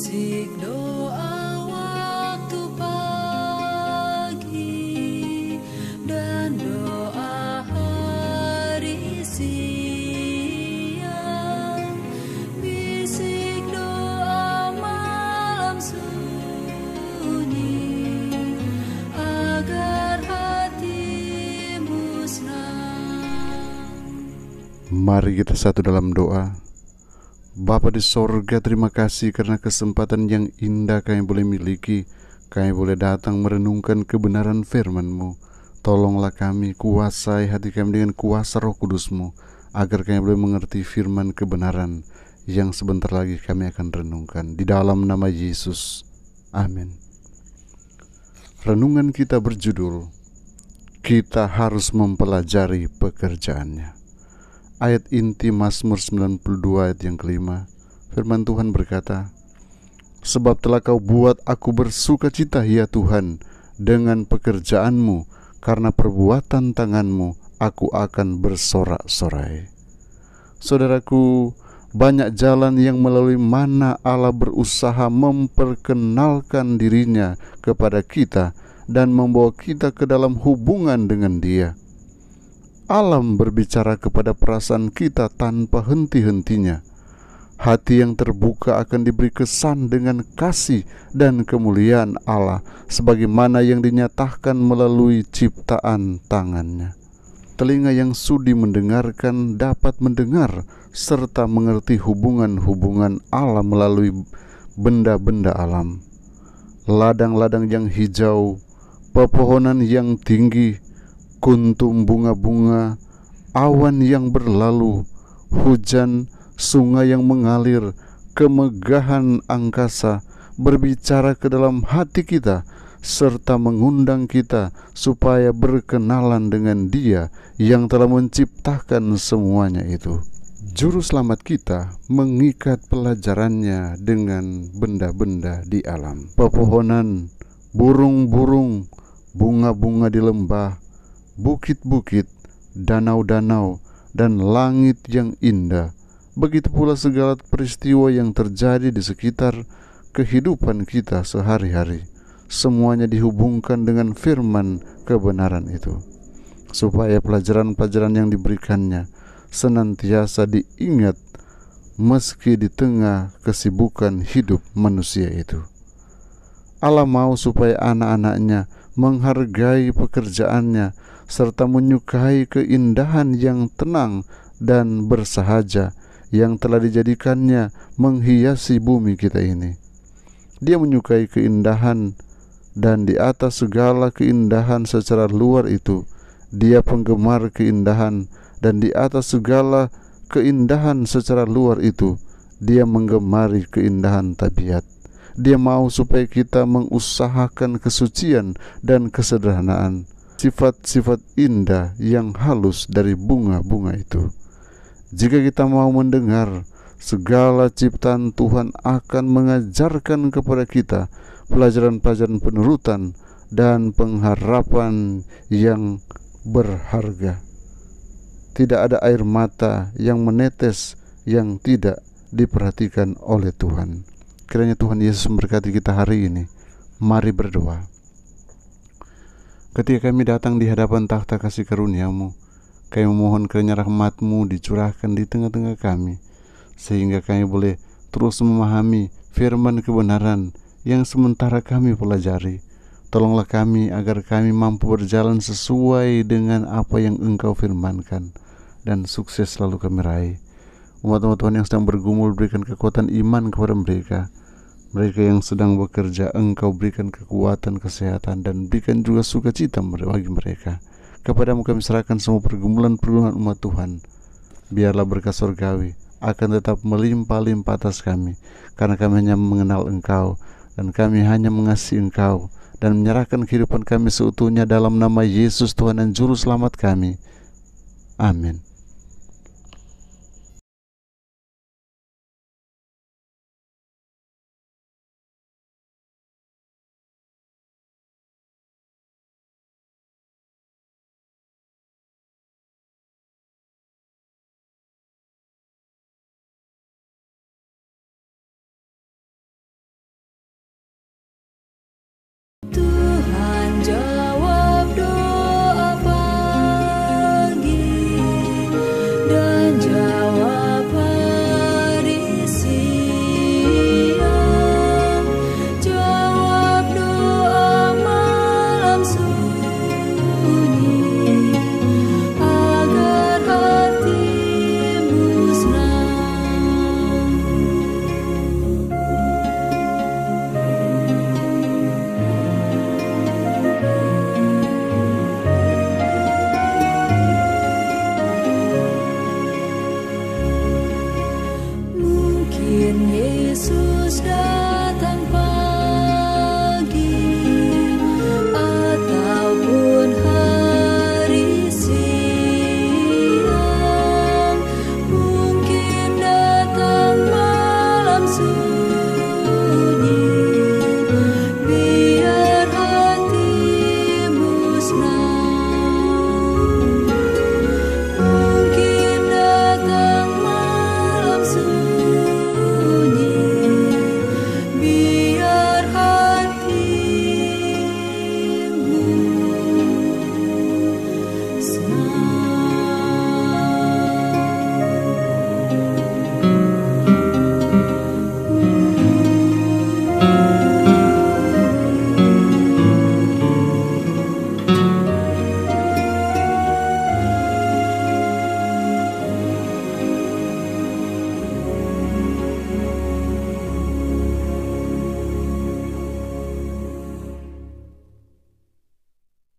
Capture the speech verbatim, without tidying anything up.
Bisik doa waktu pagi dan doa hari siang, bisik doa malam sunyi agar hatimu senang. Mari kita satu dalam doa. Bapa di sorga, terima kasih karena kesempatan yang indah kami boleh miliki. Kami boleh datang merenungkan kebenaran firman-Mu. Tolonglah kami, kuasai hati kami dengan kuasa Roh Kudus-Mu, agar kami boleh mengerti firman kebenaran yang sebentar lagi kami akan renungkan. Di dalam nama Yesus, amin. Renungan kita berjudul, kita harus mempelajari pekerjaannya. Ayat inti Mazmur sembilan puluh dua ayat yang kelima, firman Tuhan berkata, sebab telah Kau buat aku bersukacita ya Tuhan dengan pekerjaanmu, karena perbuatan tanganmu aku akan bersorak-sorai. Saudaraku, banyak jalan yang melalui mana Allah berusaha memperkenalkan dirinya kepada kita dan membawa kita ke dalam hubungan dengan Dia. Alam berbicara kepada perasaan kita tanpa henti-hentinya. Hati yang terbuka akan diberi kesan dengan kasih dan kemuliaan Allah, sebagaimana yang dinyatakan melalui ciptaan tangannya. Telinga yang sudi mendengarkan dapat mendengar serta mengerti hubungan-hubungan Allah melalui benda-benda alam. Ladang-ladang yang hijau, pepohonan yang tinggi, kuntum bunga-bunga, awan yang berlalu, hujan, sungai yang mengalir, kemegahan angkasa berbicara ke dalam hati kita serta mengundang kita supaya berkenalan dengan Dia yang telah menciptakan semuanya itu. Juru selamat kita mengikat pelajarannya dengan benda-benda di alam. Pepohonan, burung-burung, bunga-bunga di lembah, bukit-bukit, danau-danau, dan langit yang indah. Begitu pula segala peristiwa yang terjadi di sekitar kehidupan kita sehari-hari. Semuanya dihubungkan dengan firman kebenaran itu, supaya pelajaran-pelajaran yang diberikannya senantiasa diingat meski di tengah kesibukan hidup manusia itu. Allah mau supaya anak-anaknya menghargai pekerjaannya serta menyukai keindahan yang tenang dan bersahaja yang telah dijadikannya menghiasi bumi kita ini. Dia menyukai keindahan, dan di atas segala keindahan secara luar itu, Dia penggemar keindahan, dan di atas segala keindahan secara luar itu, Dia menggemari keindahan tabiat. Dia mau supaya kita mengusahakan kesucian dan kesederhanaan, sifat-sifat indah yang halus dari bunga-bunga itu. Jika kita mau mendengar, segala ciptaan Tuhan akan mengajarkan kepada kita pelajaran-pelajaran penurutan dan pengharapan yang berharga. Tidak ada air mata yang menetes yang tidak diperhatikan oleh Tuhan. Kiranya Tuhan Yesus memberkati kita hari ini. Mari berdoa. Ketika kami datang di hadapan takhta kasih karunia-Mu, kami memohon kiranya rahmat-Mu dicurahkan di tengah-tengah kami, sehingga kami boleh terus memahami firman kebenaran yang sementara kami pelajari. Tolonglah kami agar kami mampu berjalan sesuai dengan apa yang Engkau firmankan, dan sukses selalu kami raih. Umat-umat Tuhan yang sedang bergumul, berikan kekuatan iman kepada mereka. Mereka yang sedang bekerja, Engkau berikan kekuatan, kesehatan, dan berikan juga sukacita bagi mereka. Kepadamu kami serahkan semua pergumulan-pergumulan umat Tuhan. Biarlah berkat surgawi akan tetap melimpah-limpah atas kami, karena kami hanya mengenal Engkau, dan kami hanya mengasihi Engkau, dan menyerahkan kehidupan kami seutuhnya dalam nama Yesus Tuhan dan Juru Selamat kami. Amin.